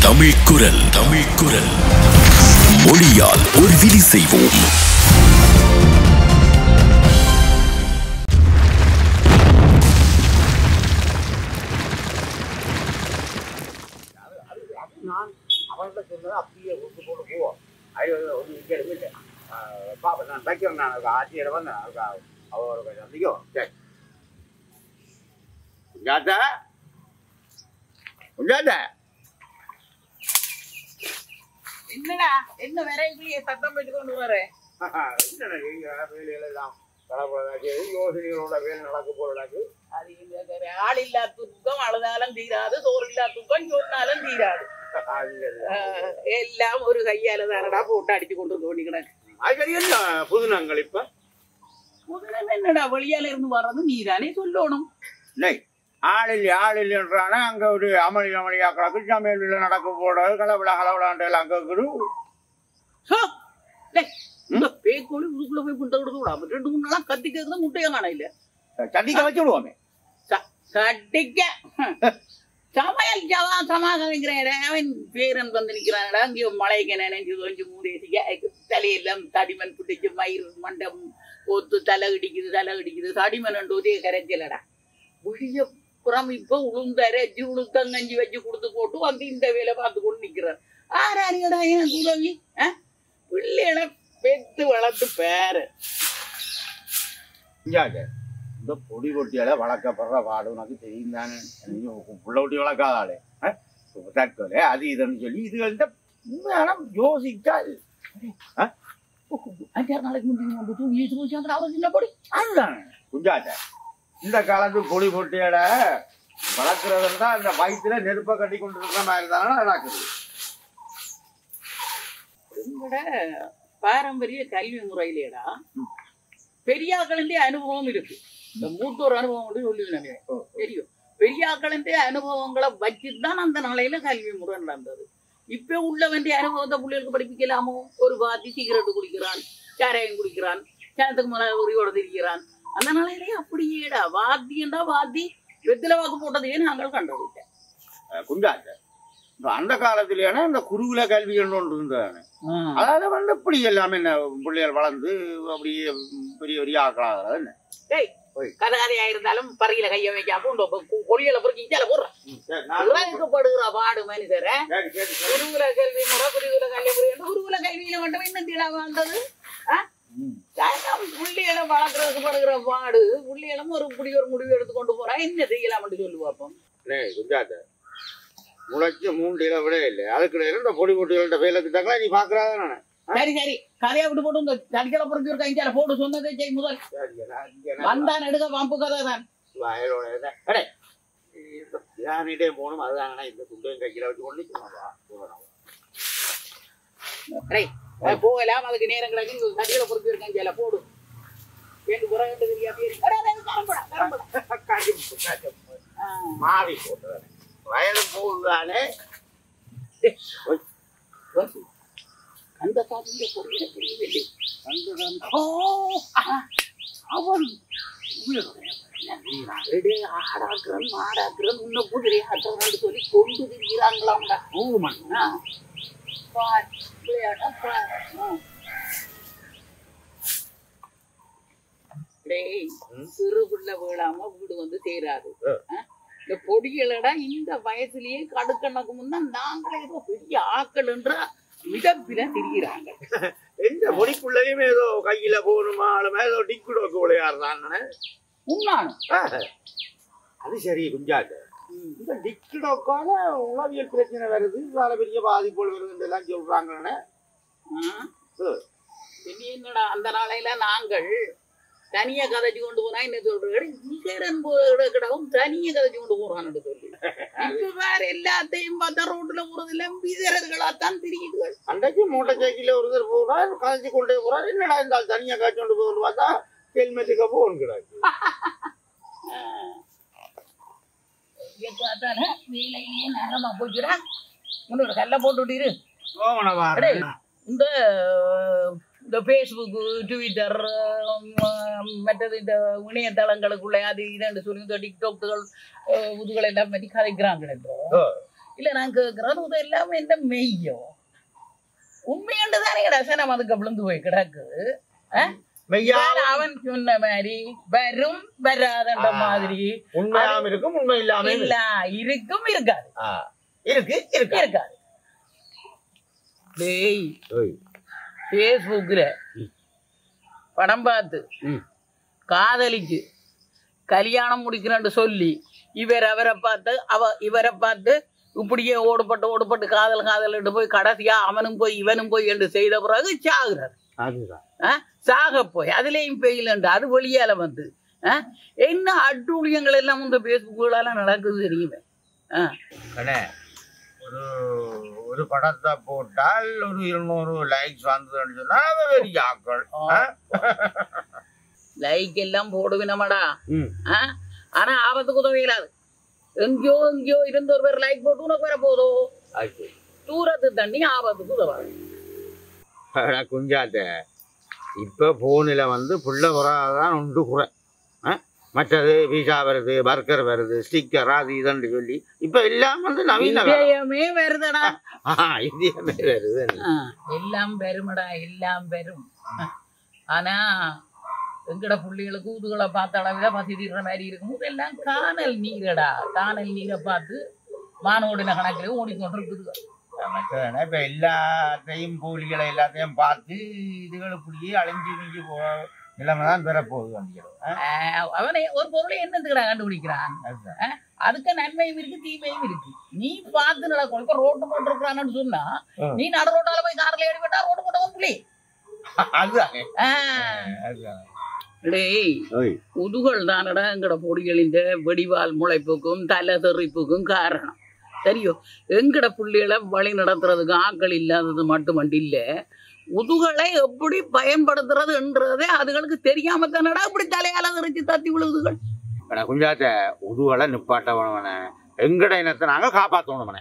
தமிழ் குரல் மொழியால் ஒரு விதி செய்வோம். நான் அவர்கிட்ட சொன்னதை அப்படியே கொண்டு போட்டு போவோம். ஒரு இங்கே பாப்பா நான் தைக்கிறேன். நான் ஆட்சியிட வந்தேன். அவரோட சந்திக்கும். சரி குஞ்சாத்தா குஞ்சாத்தா என்னடா என்ன விரைவிலேயே சத்தம் போட்டு கொண்டு வரேன். வேலையெல்லாம் யோசனைகளோட வேலை நடக்க போறாக்கு. அது ஆள் இல்லா துக்கம் அழுதாலும் தீராது, சோறு இல்லா துக்கம் சொன்னாலும் தீராது. எல்லாம் ஒரு கையால தானடா போட்டு அடிச்சு கொண்டு இருக்க வேண்டி கிடக்கு. அது என்ன புதுனங்கள் இப்ப முதல்ல என்னடா வெளியால இருந்து வர்றது நீதானே சொல்லணும். ஆள் இல்லைன்றானே அங்க ஒரு அமளியா கிடக்கு. சமையல் நடக்க போடுறது கலவிழாண்டு எல்லாம் கேக்குது. பேக்கோழி உருக்குள்ள போய் புண்ட விடுறா. 2-3 நாளா கத்தி கேக்குதான் முட்டையா காண இல்ல. சட்டிக்க வச்சு விடுவோமே. சட்டிக்க சமையல் சமாதானிக்கிறேன். அவன் பேரன் வந்து நிக்கிறான்டா. அங்கேயோ மழைக்கு நினைஞ்சு கொஞ்சம் மூடேசிக்க தலையெல்லாம் தடிமன் பிடிச்சு மயிர் மண்டம் ஒத்து தலை இடிக்குது. தடிமன் ஒரே கரைச்சலடா. புளிய புறம் இப்ப உளுந்தரைச்சி உளுத்தங்கஞ்சி வச்சு கொடுத்து போட்டு வந்து இந்த வேலை பார்த்து கொண்டு நிக்கிறார். ஆறாரிடா என் உதவி பிள்ளைகளை பெத்து வளர்த்து பேரு இந்த பொடி கொட்டியால வளர்க்கப்படுற பாடு உனக்கு தெரியும் தானே. புள்ள ஒட்டி வளர்க்காதாலே தற்கொலை அது இதுன்னு சொல்லி இதுகள்கிட்ட யோசிக்காது. 5-6 நாளைக்கு முன்னாடி பொடி அதுதானே குஞ்சாட்ட இந்த காலத்து பொடி பொட்டியால வளர்க்கறதுன்னா அந்த வயிற்றுல நெருப்பை கட்டி கொண்டு இருக்கிற மாதிரி தானே நடக்குது. எங்கட பாரம்பரிய கல்வி முறையிலேடா பெரியாக்களின் அனுபவம் இருக்கு. இந்த மூத்தோர் அனுபவம் சொல்லுவேன் தெரியும். பெரியாக்களின் அனுபவங்களை வச்சுதான் அந்த நாளையில கல்வி முறை நடந்தது. இப்ப உள்ள வேண்டிய அனுபவத்தை பிள்ளைகளுக்கு படிப்பிக்கலாமோ? ஒரு வாத்தி சிகரெட்டு குடிக்கிறான், சாராயம் குடிக்கிறான், கிணத்துக்கு மேல உரியோட திரிக்கிறான். அந்த நாளையிலே அப்படியேடா வாத்தியண்டா வாத்தி வெத்தில வாக்கு போட்டதையே நாங்கள் கண்டுபிடிச்சேன். குஞ்சாட்ட அந்த காலத்திலேனா இந்த குருகுல கல்வி ஒன்று இருந்தானே. அதாவது இப்படி எல்லாமே என்ன பிள்ளைகள் வளர்ந்து அப்படியே பெரிய ஆக்களாக என்ன கதையா இருந்தாலும் பறையில கைய வைக்காம பொழியல பொறுக்கிச்சால போடுறப்படுகிற பாடு மனிதர குருகுல கல்வி முறை குருகுல கல்வியில மட்டும் என்ன தீடா வாழ்ந்தது. புள்ளிகளை வளர்க்கறதுக்கு படுகிற பாடு புள்ளிகளும் ஒரு முடிவு எடுத்து கொண்டு போறா. என்ன செய்யலாம் சொல்லு பார்ப்போம். குஞ்சாத்த முளைச்சு 3 இலை விட இல்லை. அதுக்கு இந்த பொடி பொட்டிகள்கிட்ட வேலை திட்டாங்களா நீ பாக்குறாத. சரி கதையா விட்டு போட்டு இந்த தடிக்கலை பொறுக்கி ஒரு கைஞ்சால போட்டு சொன்னதே செய். முதல் வந்தான் எடுக்க வம்பு கதை தான் யானிட்டே போகணும். அதுதானா இந்த துண்டையும் கையில வச்சு கொண்டு போகலாம். அதுக்கு நேரம் கிடக்கு. தடிக்கலை பொறுக்கி ஒரு கைஞ்சால போடு மாறி போட்டு வயலும் போகுதானே. அந்த காலத்துல பொருளை தெரியவில்லை. அவன் ஆடாக்குறன் மாடாக்குறன் உன்ன குதிரை ஆக்குறான்னு சொல்லி கொண்டு திரிகிறாங்களாம்டா. சிறு பிள்ளை வீடாம வீடு வந்து சேராது. இந்த பொடிகளடா இந்த வயசுலயே கடுக்கணக்கு முன்னா நாங்களே ஏதோ பெரிய ஆக்கள்ன்ற மிதப்பில திரிகிறாங்க. எந்த பொடிக்குள்ளையும் ஏதோ கையில போகணுமா ஏதோ டிக்குடோக்கு விளையாடுறான்னு உண்மானும். அது சரி குஞ்சாட்டு இந்த டிக்குடோக்கால உளவியல் பிரச்சனை வருது. வேற பெரிய பாதிப்புகள் வருது எல்லாம் சொல்றாங்கன்னு. என்னடா அந்த நாளையில நாங்கள் தனியா கதைச்சு கொண்டு போனா என்ன சொல்றேன் கிடவும் தனியா கதைச்சு கொண்டு போறான்னு சொல்லி இப்ப வேற எல்லாத்தையும் பார்த்தா ரோட்ல போறதுல விதர்களாத்தான் தெரியுது. அன்றைக்கு மோட்டர் சைக்கிள் ஒருத்தர் போறாரு கதைச்சு கொண்டே போறாரு. என்னடா இருந்தாலும் தனியா காய்ச்சி கொண்டு போகணும் பார்த்தா ஹெல்மெட்டுக்கு போகிறாரு. வேலையிலேயே நேரமா போச்சுடா. முன்னோட கல்ல போட்டு விட்டிரு. இந்த ஃபேஸ்புக்கு ட்விட்டர் மற்றது இந்த இணையதளங்களுக்குள்ள அது இதுன்னு சொல்லி இந்த டிக்டாக்கள் இதுகளை எல்லாம் பற்றி கதைக்கிறாங்க. இல்ல நான் கேட்கறது எல்லாமே என்ன மெய்யோ உண்மையாண்டு தானே ரசனம் அதுக்கு விழுந்து போய் கிடக்கு. அவன் சொன்ன மாதிரி வரும் வராதன்ற மாதிரி உண்மையாம இருக்கும் உண்மை இல்லாம இல்ல இருக்கும் இருக்காது இருக்காது. பேஸ்புக்ல படம் பார்த்து காதலிச்சு கல்யாணம் முடிக்கிறேன்னு சொல்லி அவரை பார்த்து இவரை பார்த்து இப்படியே ஓடுபட்டு காதல் போய் கடைசியா அவனும் போய் இவனும் போய் என்று செய்த பிறகு சாகுறாரு. சாக போய் அதுலயும் பெயிலண்டு அது வெளியால வந்து என்ன அட்டூழியங்கள் எல்லாம் இந்த பேஸ்புக்கெல்லாம் நடக்குது தெரியுமே. ஒரு படத்தை போட்டால் ஒரு 200 லைக்ஸ் வந்ததுன்னு சொன்னா பெரிய ஆக்கள் லைக் எல்லாம் போடுவினமாடா. ஆனா ஆபத்துக்கு உதவியில்லாது. எங்கேயோ இருந்து ஒரு பேர் லைக் போட்டு உனக்கு வர போதோ தூரத்து தண்ணி ஆபத்துக்கு உதவாது. குஞ்சாத்த இப்ப போனில வந்து புள்ள குறாதான் உண்டு குறை. மற்றது விசா வருது, பர்கர் வருது, ஸ்டிக்கர் அது இதுன்னு சொல்லி இப்ப எல்லாம் வந்து நவீன வருதுடா. இந்தியமே வருது, எல்லாம் வருமடா, எல்லாம் வரும். ஆனா எங்கட புள்ளிகளுக்கு ஊதுகளை பார்த்த அளவுல பசி தீர்ற மாதிரி இருக்கும். இதெல்லாம் காணல் நீரடா. காணல் நீரை பார்த்து மானோடின கணக்கிலே ஓடிக்கொண்டு இருக்குது. இப்ப எல்லாத்தையும் போலிகளை எல்லாத்தையும் பார்த்து இதுகள் இப்படியே அழிஞ்சு நீங்கி நிலைமைதான் பெறப்போகுது. அவனை ஒரு பொருளை என்னத்துக்கடா கண்டுபிடிக்கிறான்? அதுக்கு நன்மையும் இருக்கு தீமையும் இருக்கு. நீ பார்த்து நடக்கும். இப்ப ரோட்டு போட்டு இருக்கிறான்னு சொன்னா நீ நட ரோட்டால போய் கார்ல ஏறி விட்டா ரோட்டு போட்டவன் புள்ளி. உதுகள் தானடா எங்கட பொடிகளின் வெடிவால் முளைப்புக்கும் தலை தெறிப்புக்கும் காரணம். சரியோ, எங்கட புள்ளிகளை வழி நடத்துறதுக்கு ஆக்கள் இல்லாதது மட்டுமண்டு இல்ல, உதுகளை எப்படி பயன்படுத்துறதுன்றதே அதுகளுக்கு தெரியாம தானடா இப்படி தலையால தெறிச்சு தத்தி விழுதுகள். குஞ்சாத்த உதுகளை நிப்பாட்டவன எங்கட இனத்தை நாங்க காப்பாற்றணும்.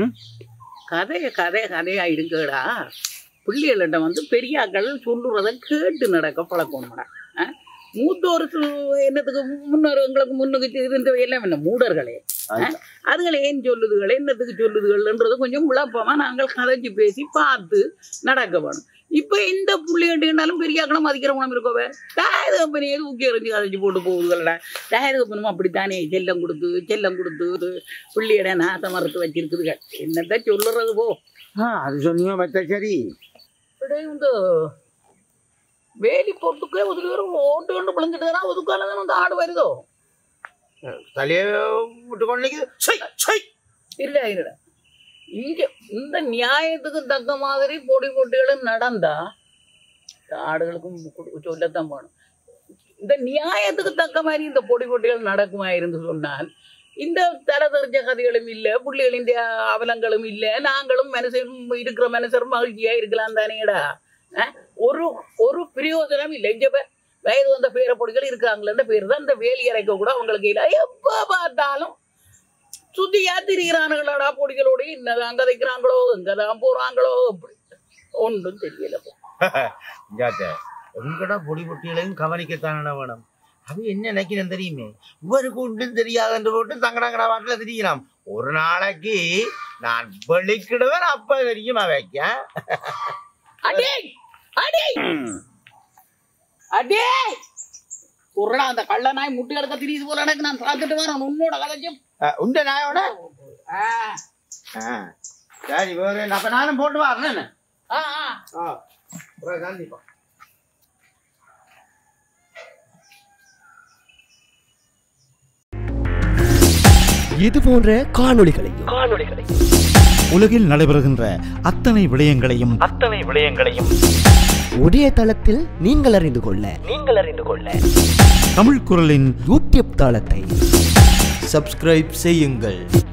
கதையாயிடுங்கடா. பிள்ளைகளிட்ட வந்து பெரியாக்கள் சொல்லுறத கேட்டு நடக்க பழக்கணும்டா. மூத்தோர் என்னத்துக்கு முன்னோர் எங்களுக்கு முன்னுக்கு இருந்த எல்லாம் என்ன மூடர்களே, அதுகளை ஏன் சொல்லுதுகள் என்னத்துக்கு சொல்லுதுகள்ன்றது கொஞ்சம் விளப்பமா நாங்கள் கதைச்சு பேசி பார்த்து நடக்க வேணும். இப்ப இந்த புள்ளிகண்டாலும் பெரியாக்களும் மதிக்கிற குணம் இருக்கோவே. டயர் கம்பெனி எது ஊக்கி எறிஞ்சு கதைச்சு போட்டு போகுதுகளடா. டயர் கம்பெனியும் அப்படித்தானே செல்லம் கொடுத்து புள்ளியிட நாச மறுத்து வச்சிருக்குதுகள். என்னத்த சொல்லுறது போ. அது சொன்னீங்க மத்த சரி. இந்த வேலி பொறுத்துக்கே ஒதுக்கு ஓட்டு கொண்டு பிழைஞ்சிட்டு ஒதுக்கால வந்து ஆடு வருதோ தலைய விட்டு கொண்டு இல்ல. இங்க இந்த நியாயத்துக்கு தக்க மாதிரி பொடி போட்டிகளும் நடந்தா ஆடுகளுக்கும் சொல்லத்தான் போகணும். இந்த நியாயத்துக்கு தக்க மாதிரி இந்த பொடி போட்டிகள் நடக்குமா இருந்து சொன்னால் இந்த தலை தெரிஞ்ச கதைகளும் இல்லை, புள்ளிகளின் அவலங்களும் இல்லை, நாங்களும் இருக்கிற மனுஷரும் மகிழ்ச்சியா இருக்கலாம் தானேடா. ஒரு பிரயோஜனம் இல்லை. இங்க வயது வந்த பேர பொடிகள் இருக்காங்களே பேர் தான் இந்த வேலி இறைக்க கூட அவங்களுக்கு இல்லை. எப்ப பார்த்தாலும் சுத்தியா திரிகிறானுங்களா பொடிகளோட. என்னதான் கதைக்கிறாங்களோ எங்கதான் போறாங்களோ அப்படி ஒன்றும் தெரியல. உங்கடா பொடி பொட்டிகளையும் கவனிக்கத்தான வேணும். அது என்ன நினைக்கிறேன் தெரியுமே, இவருக்கு ஒன்றும் தெரியாதுன்னு போட்டு தங்கடங்கடா வாட்டில திரிக்கலாம். ஒரு நாளைக்கு நான் வெளிக்கிடுவேன், அப்ப தெரியுமா வைக்க அந்த கள்ள நாய் முட்டை எடுக்க தெரியுது போல எனக்கு. நான் பார்த்துட்டு வரேன் உன்னோட கதைச்சும் உண்ட நாயோட. சரி அப்ப நானும் போட்டு வரேன். கண்டிப்பா இது போன்ற காணொளிகளையும் உலகில் நடைபெறுகின்ற அத்தனை விடயங்களையும் ஒரே தளத்தில் நீங்கள் அறிந்து கொள்ள தமிழ் குரலின் யூடியூப் தளத்தை சப்ஸ்கிரைப் செய்யுங்கள்.